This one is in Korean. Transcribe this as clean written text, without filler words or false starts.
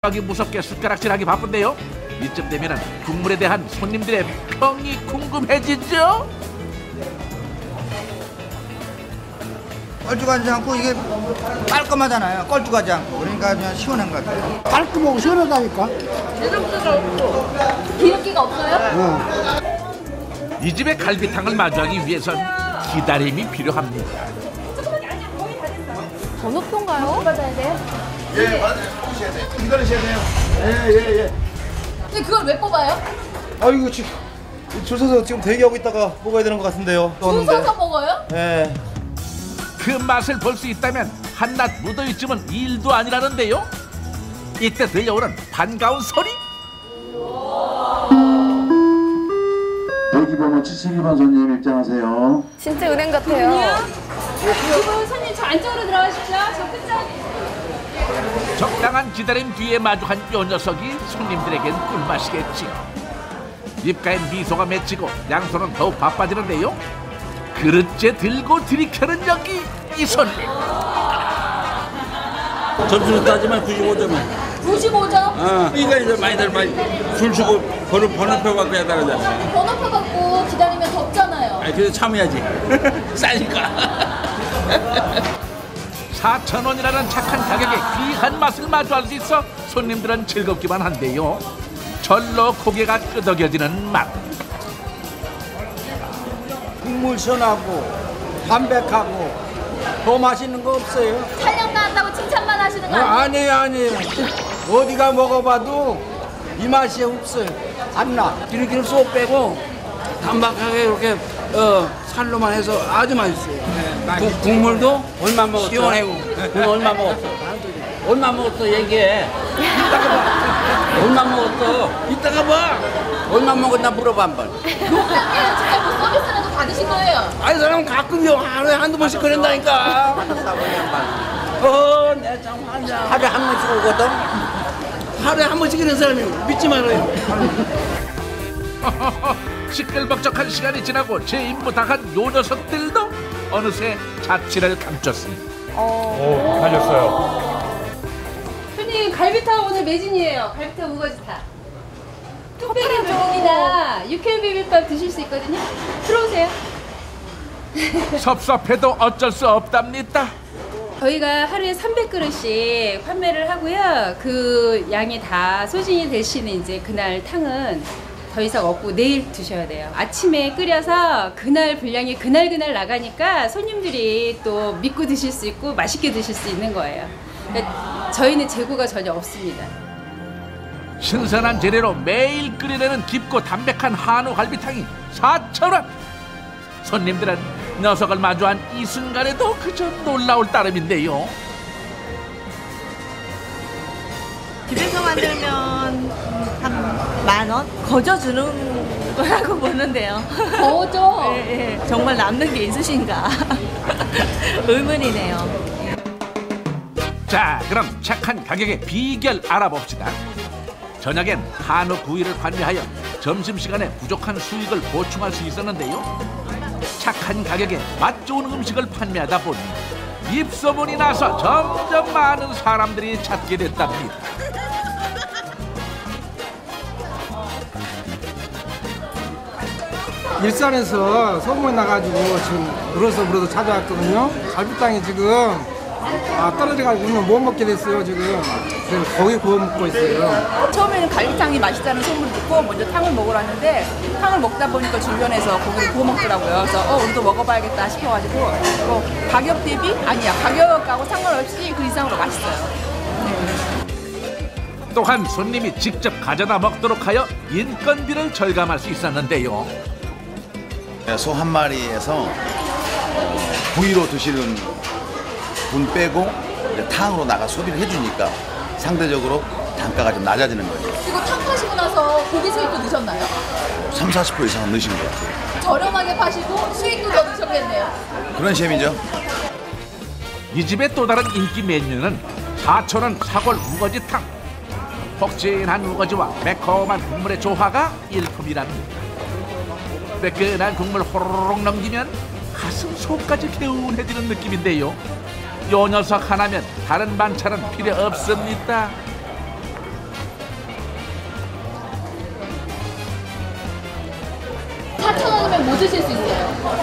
하기 무섭게 숟가락질하기 바쁜데요. 이쯤 되면은 국물에 대한 손님들의 평이 궁금해지죠. 껄쭉하지 않고 이게 깔끔하잖아요. 껄쭉하지 않고 그러니까 그냥 시원한 것 같아요. 깔끔하고 시원하다니까. 기름기가 없어요? 이 집의 갈비탕을 마주하기 위해선 기다림이 필요합니다. 번호표인가요? 받아야 돼요? 예, 맞아요. 기다리셔야 돼요. 예. 근데 그걸 왜 뽑아요? 아이고 지금 줄 서서 지금 대기하고 있다가 먹어야 되는 것 같은데요. 줄 서서 먹어요? 네. 그 맛을 볼 수 있다면 한낮 무더위쯤은 일도 아니라는데요. 이때 들려오는 반가운 소리. 대기번호 72번 손님 입장하세요. 진짜 은행 같아요. 이분 손님 저 안쪽으로 들어가십시오. 저 끝자리. 적당한 기다림 뒤에 마주한 요 녀석이 손님들에겐 꿀맛이겠지요. 입가엔 미소가 맺히고 양손은 더욱 바빠지는데요. 그릇째 들고 들이켜는 여기 이 손님. 점수로 따지면 95점이야. 95점? 그러니까 이제 많이들 줄 주고 번호표 갖고 해야 되잖아. 번호표 갖고 기다리면 덥잖아요. 아니 그래도 참아야지. 싸니까. 4,000원이라는 착한 가격에 귀한 맛을 마주할 수 있어 손님들은 즐겁기만 한데요. 절로 고개가 끄덕여지는 맛. 국물 시원하고 담백하고 더 맛있는 거 없어요. 촬영 나왔다고 칭찬만 하시는 거 아니에요? 아니에요. 어디가 먹어봐도 이 맛이 없어요. 안 나. 기름기를 쏙 빼고 담백하게 이렇게 살로만 해서 아주 맛있어요. 국물도 얼마 먹었어? 시원하고. 얼마 먹었어? 얼마 먹었어? 얘기해. 이따가 봐. 얼마 먹었어? 이따가 봐. 얼마 먹었나 물어봐 한번. 용량이랑 진짜 뭐 서비스라도 받으신 거예요? 아니 사람 가끔요 하루에 한두 번씩 그런다니까. 내가 참 환장. 하루에 한 번씩 오거든. 하루에 한 번씩 이런 사람이 믿지 말아요. 시끌벅적한 시간이 지나고 제 임무 다 간 요 녀석들도 어느새 자취를 감췄습니다. 달렸어요. 손님 갈비탕 오늘 매진이에요. 갈비탕 우거지탕. 뚝배기 물고기나 육회 비빔밥 드실 수 있거든요. 들어오세요. 섭섭해도 어쩔 수 없답니다. 저희가 하루에 300그릇씩 판매를 하고요. 그 양이 다 소진이 되시는 이제 그날 탕은 더 이상 없고 내일 드셔야 돼요. 아침에 끓여서 그날 분량이 그날 나가니까 손님들이 또 믿고 드실 수 있고 맛있게 드실 수 있는 거예요. 그러니까 저희는 재고가 전혀 없습니다. 신선한 재료로 매일 끓여내는 깊고 담백한 한우 갈비탕이 4,000원. 손님들은 녀석을 마주한 이 순간에도 그저 놀라울 따름인데요. 집에서 만들면 한 10,000원? 거저 주는 거라고 보는데요. 거저? 네, 정말 남는 게 있으신가 의문이네요. 자, 그럼 착한 가격의 비결 알아봅시다. 저녁엔 한우 구이를 판매하여 점심시간에 부족한 수익을 보충할 수 있었는데요. 착한 가격에 맛 좋은 음식을 판매하다 보니 입소문이 나서 점점 많은 사람들이 찾게 됐답니다. 일산에서 소문이 나가지고 지금 물어서 찾아왔거든요. 갈비탕이 지금 떨어져가지고 못 먹게 됐어요 지금. 그래서 고기 구워 먹고 있어요. 처음에는 갈비탕이 맛있다는 소문을 듣고 먼저 탕을 먹으러 왔는데 탕을 먹다 보니까 주변에서 고기를 구워 먹더라고요. 그래서 우리도 먹어봐야겠다 싶어가지고 가격 대비 가격하고 상관없이 그 이상으로 맛있어요. 또한 손님이 직접 가져다 먹도록 하여 인건비를 절감할 수 있었는데요. 소 한 마리에서 구이로 드시는 분 빼고 이제 탕으로 나가 소비를 해주니까 상대적으로 단가가 좀 낮아지는 거죠. 이거 탕 파시고 나서 고기 수익도 넣으셨나요? 30~40% 이상은 넣으신 것 같아요. 저렴하게 파시고 수익도 더 넣으셨겠네요. 그런 셈이죠. 이 집의 또 다른 인기 메뉴는 4,000원 사골 우거지탕. 폭진한 우거지와 매콤한 국물의 조화가 일품이랍니다. 뜨끈한 국물 호로록 넘기면 가슴 속까지 개운해지는 느낌인데요. 요 녀석 하나면 다른 반찬은 필요 없습니다. 4,000원이면 뭐 드실 수 있어요?